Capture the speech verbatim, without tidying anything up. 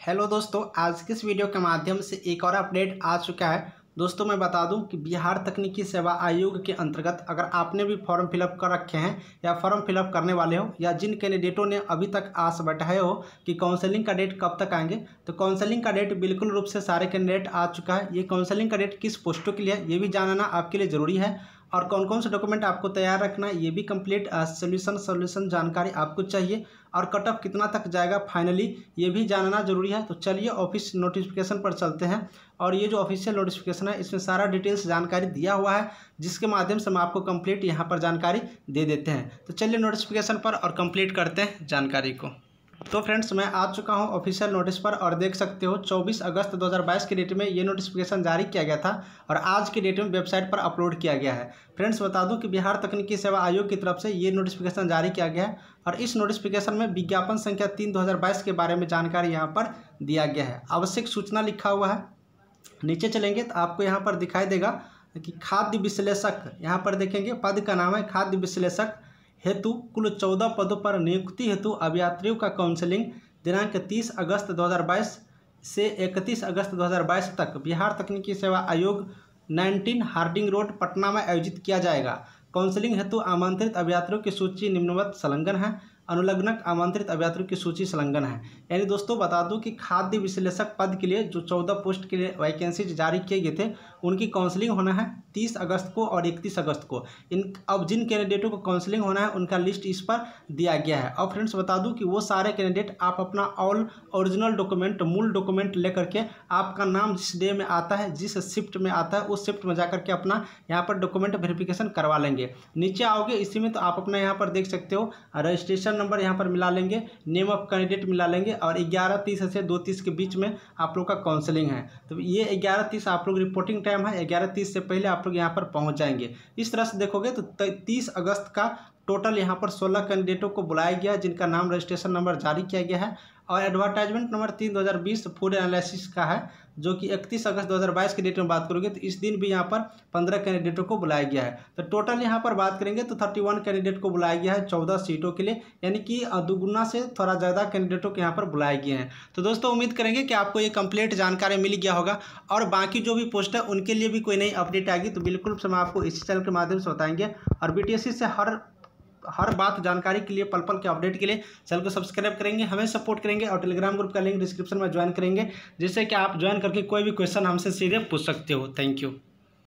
Hello दोस्तों, आज के इस वीडियो के माध्यम से एक और अपडेट आ चुका है। दोस्तों मैं बता दूं कि बिहार तकनीकी सेवा आयोग के अंतर्गत अगर आपने भी फॉर्म फिलअप कर रखे हैं या फॉर्म फिलअप करने वाले हो या जिन कैंडिडेटों ने अभी तक आस बैठाए हो कि काउंसलिंग का डेट कब तक आएंगे, तो काउंसलिंग का डेट बिल्कुल रूप से सारे कैंडिडेट आ चुका है। ये काउंसलिंग का डेट किस पोस्टों के लिए है ये भी जानना आपके लिए ज़रूरी है, और कौन कौन से डॉक्यूमेंट आपको तैयार रखना है ये भी कंप्लीट सोल्यूशन सोल्यूशन जानकारी आपको चाहिए, और कट ऑफ कितना तक जाएगा फाइनली ये भी जानना जरूरी है। तो चलिए ऑफिस नोटिफिकेशन पर चलते हैं, और ये जो ऑफिशियल नोटिफिकेशन है इसमें सारा डिटेल्स जानकारी दिया हुआ है, जिसके माध्यम से हम आपको कंप्लीट यहाँ पर जानकारी दे देते हैं। तो चलिए नोटिफिकेशन पर और कंप्लीट करते हैं जानकारी को। तो फ्रेंड्स मैं आ चुका हूं ऑफिशियल नोटिस पर, और देख सकते हो चौबीस अगस्त दो हज़ार बाईस की डेट में ये नोटिफिकेशन जारी किया गया था और आज की डेट में वेबसाइट पर अपलोड किया गया है। फ्रेंड्स बता दूं कि बिहार तकनीकी सेवा आयोग की तरफ से ये नोटिफिकेशन जारी किया गया है, और इस नोटिफिकेशन में विज्ञापन संख्या तीन दो हज़ार बाईस के बारे में जानकारी यहाँ पर दिया गया है। आवश्यक सूचना लिखा हुआ है। नीचे चलेंगे तो आपको यहाँ पर दिखाई देगा कि खाद्य विश्लेषक, यहाँ पर देखेंगे पद का नाम है खाद्य विश्लेषक हेतु कुल चौदह पदों पर नियुक्ति हेतु अभियात्रियों का काउंसलिंग दिनांक तीस अगस्त दो हज़ार बाईस से इकतीस अगस्त दो हज़ार बाईस तक बिहार तकनीकी सेवा आयोग उन्नीस हार्डिंग रोड पटना में आयोजित किया जाएगा। काउंसलिंग हेतु आमंत्रित अभियात्रियों की सूची निम्नवत संलग्न है। अनुलग्नक आमंत्रित अभियात्रियों की सूची संलग्न है। यानी दोस्तों बता दूं कि खाद्य विश्लेषक पद के लिए जो चौदह पोस्ट के लिए वैकेंसीज जारी किए गए थे उनकी काउंसलिंग होना है तीस अगस्त को और इकतीस अगस्त को। इन अब जिन कैंडिडेटों को काउंसलिंग होना है उनका लिस्ट इस पर दिया गया है। और फ्रेंड्स बता दूं कि वो सारे कैंडिडेट आप अपना ऑल ओरिजिनल डॉक्यूमेंट मूल डॉक्यूमेंट लेकर के आपका नाम जिस डे में आता है जिस शिफ्ट में आता है उस शिफ्ट में जाकर के अपना यहाँ पर डॉक्यूमेंट वेरिफिकेशन करवा लेंगे। नीचे आओगे इसी में तो आप अपना यहाँ पर देख सकते हो रजिस्ट्रेशन नंबर यहाँ पर मिला लेंगे, नेम ऑफ कैंडिडेट मिला लेंगे, और ग्यारह तीस से दो तीस के बीच में आप लोग का काउंसलिंग है। तो ये ग्यारह तीस आप लोग रिपोर्टिंग टाइम है, ग्यारह तीस से पहले आप लोग यहाँ पर पहुँच जाएंगे। इस तरह से देखोगे तो तीस अगस्त का टोटल यहाँ पर सोलह कैंडिडेटों को बुलाया गया जिनका नाम रजिस्ट्रेशन नंबर जारी किया गया है, और एडवर्टाइजमेंट नंबर तीन दो हज़ार बीस फूड एनालिसिस का है जो कि इकतीस अगस्त दो हज़ार बाईस की डेट में बात करोगे तो इस दिन भी यहाँ पर पंद्रह कैंडिडेटों को बुलाया गया है। तो टोटल यहाँ पर बात करेंगे तो इकतीस कैंडिडेट को बुलाया गया है चौदह सीटों के लिए, यानी कि दुगुना से थोड़ा ज़्यादा कैंडिडेटों को यहाँ पर बुलाए गए हैं। तो दोस्तों उम्मीद करेंगे कि आपको ये कंप्लीट जानकारी मिल गया होगा, और बाकी जो भी पोस्ट है उनके लिए भी कोई नई अपडेट आएगी तो बिल्कुल हम आपको इसी चैनल के माध्यम से बताएंगे। और बी टी एस सी से हर हर बात जानकारी के लिए पल पल के अपडेट के लिए चैनल को सब्सक्राइब करेंगे, हमें सपोर्ट करेंगे, और टेलीग्राम ग्रुप का लिंक डिस्क्रिप्शन में ज्वाइन करेंगे, जिससे कि आप ज्वाइन करके कोई भी क्वेश्चन हमसे सीधे पूछ सकते हो। Thank you.